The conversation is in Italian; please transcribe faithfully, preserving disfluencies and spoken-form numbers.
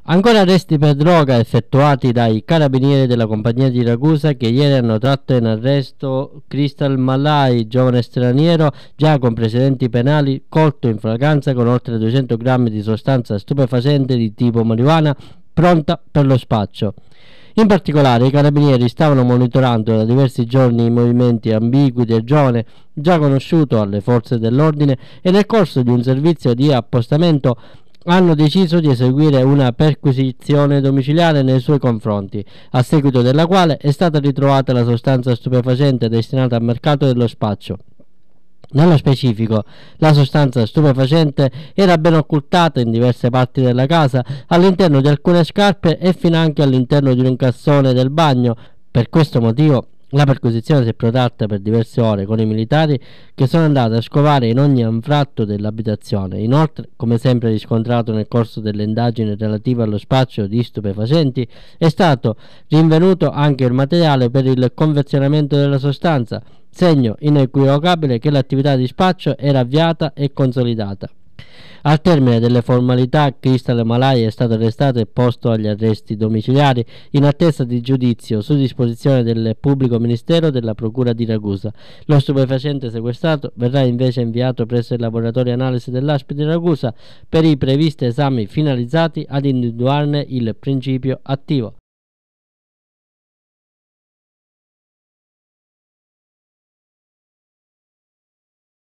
Ancora arresti per droga effettuati dai carabinieri della compagnia di Ragusa, che ieri hanno tratto in arresto Crystal Malai, giovane straniero già con precedenti penali, colto in flagranza con oltre duecento grammi di sostanza stupefacente di tipo marijuana pronta per lo spaccio. In particolare i carabinieri stavano monitorando da diversi giorni i movimenti ambigui del giovane, già conosciuto alle forze dell'ordine, e nel corso di un servizio di appostamento hanno deciso di eseguire una perquisizione domiciliare nei suoi confronti, a seguito della quale è stata ritrovata la sostanza stupefacente destinata al mercato dello spaccio. Nello specifico, la sostanza stupefacente era ben occultata in diverse parti della casa, all'interno di alcune scarpe e finanche all'interno di un cassone del bagno. Per questo motivo la perquisizione si è protratta per diverse ore con i militari, che sono andati a scovare in ogni anfratto dell'abitazione. Inoltre, come sempre riscontrato nel corso delle indagini relative allo spaccio di stupefacenti, è stato rinvenuto anche il materiale per il confezionamento della sostanza, segno inequivocabile che l'attività di spaccio era avviata e consolidata. Al termine delle formalità, Crystal Malai è stato arrestato e posto agli arresti domiciliari in attesa di giudizio su disposizione del pubblico ministero della procura di Ragusa. Lo stupefacente sequestrato verrà invece inviato presso il laboratorio analisi dell'A S P di Ragusa per i previsti esami finalizzati ad individuarne il principio attivo.